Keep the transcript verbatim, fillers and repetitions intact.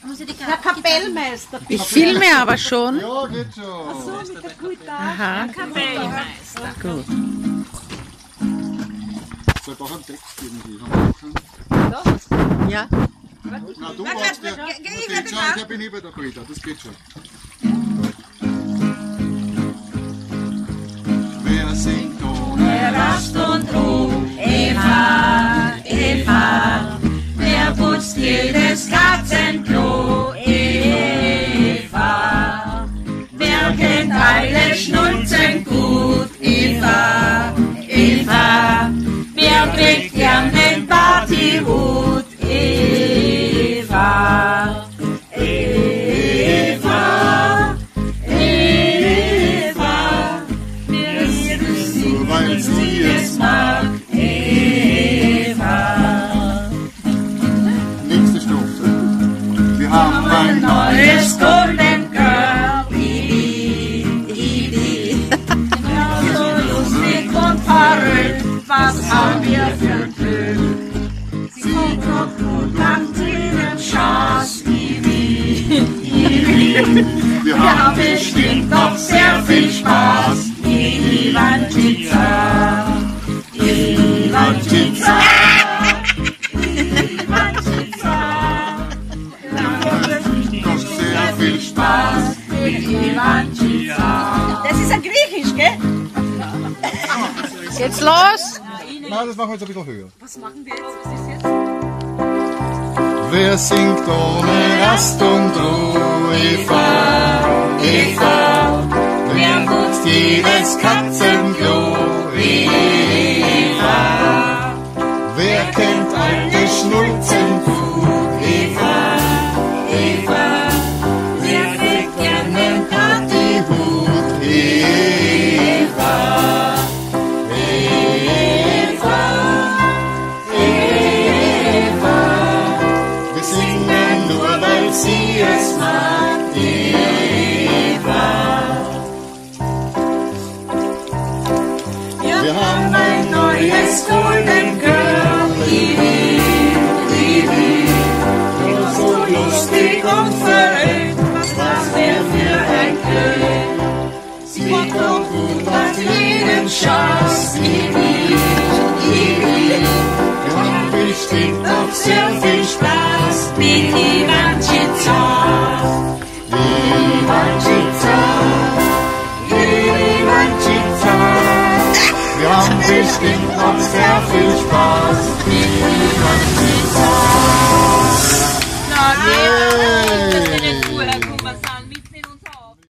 Der Kapellmeister. Ich filme aber schon. Ja, geht schon. So, mit der Gitarre. Aha, Kapellmeister. gut. Soll ich auch einen Text irgendwie haben? Ja. Na, du warst der. Das geht schon, ich bin über der Brüder, das geht schon. Wer singt ohne Rast und Ruhe, Eva, Eva, wer putzt jedes Katzenklo, Eva, wer kennt alle Schnulzen gut, Eva, Eva, wer trägt gern den Partyhut, Eva, Eva, Eva, wir sind weil sie es mag, Eva. nächste Stufe. Wir haben ein Neues Golden Girl, Bibi, Bibi. Ja, so lustig und verrückt, was haben wir für Glück? Sie kommt und macht ihnen Chance, Bibi, Bibi. Wir Wir haben bestimmt noch sehr viel Spaß, Ivantica, Ivantica, Ivantica. Wir haben bestimmt noch sehr viel Spaß, Ivantica. Das ist ein Griechisch, gell? Geht's los? Nein, das machen wir jetzt ein bisschen höher. Was machen wir jetzt? Was ist jetzt? Wer singt ohne Rast und Ruhe, Eva, Eva, wer putzt jedes Katzenklo, Eva, wer kennt alte Schnulzen gut, Eva, Eva, wer trägt gern den Partyhut, Eva, Eva, Eva, wir singen nur, weil sie es mag, Eva. Wir haben ein neues Golden Girl, Bibi, Bibi. Immer so lustig und verrückt, was wär für ein Glück. Sie macht doch gut, macht jeden Schatz, Bibi, Bibi. Wir haben bestimmt noch sehr viel Spaß mit Ivantica, Ivantica, Ivantica. Wir haben bestimmt noch sehr viel Spaß mit Ivantica. Na, nee, das will ich nicht